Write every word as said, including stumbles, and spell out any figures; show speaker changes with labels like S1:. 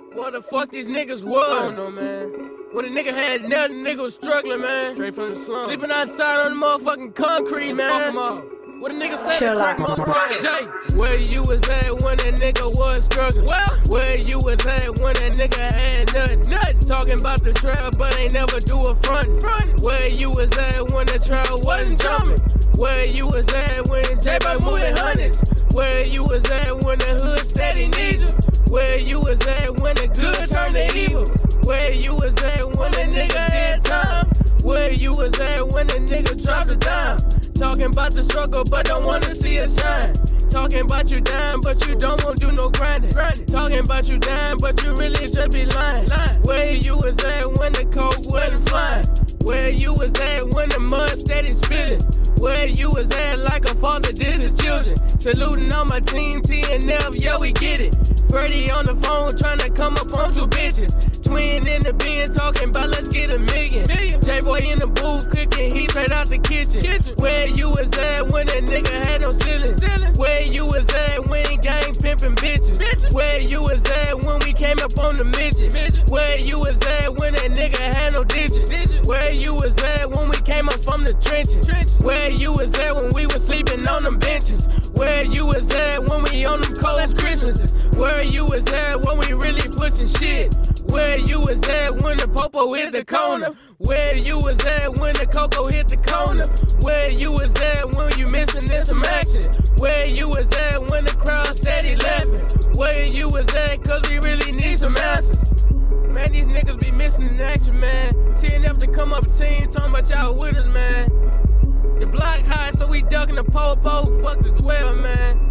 S1: What the fuck these niggas was? I don't know, man. When a nigga had nothing, nigga was struggling, man. Straight from the slum. Sleeping outside on the motherfucking concrete, man. Fuck 'em all. What a nigga stay at crack motel, Jay. Where you was at when a nigga was struggling? Well, where you was at when a nigga had nothing? Nothing. Talking about the trail, but ain't never do a front. Front. Where you was at when the trail wasn't jumping? Where you was at when J-Boy moving hundreds? Where you was at when the hood steady needs you? Where you was at when the good turned to evil? Where you was at when the nigga had time? Where you was at when the nigga dropped a dime? Talking about the struggle, but don't wanna see it shine. Talking about you dying, but you don't wanna do no grinding. grinding. Talking about you dying, but you really just be lying. lying. Where you was at when the coke wasn't flying? Where you was at when the mud steady spitting? Where you was at like a father did his children? Saluting on my team, T and F, yeah, we get it. Freddie on the phone trying to come up on two bitches. Twin in the bin talking about let's get a million. million. J-Boy in the booth cooking, he straight out the kitchen. kitchen. Where you was at when a nigga had no ceiling? ceiling. Where you was at when gang pimping bitches? bitches? Where you was at when we came up on the midget? midget? Where you was at when a nigga had no digits? digit? Where you was at when we came up from the trenches? trenches? Where you was at when we was sleeping on them benches? Where you was at when we on them cold Christmases? Where you was at when we really pushing shit? Where you was at when the popo hit the corner? Where you was at when the cocoa hit the corner? Where you was at when you missing in some action? Where you was at when the crowd steady laughing? Where you was at cause we really need some answers? Man, these niggas be missing in action, man. T and F to come up team, talking about y'all with us, man. The block high, so we ducking the popo, fuck the twelve, man.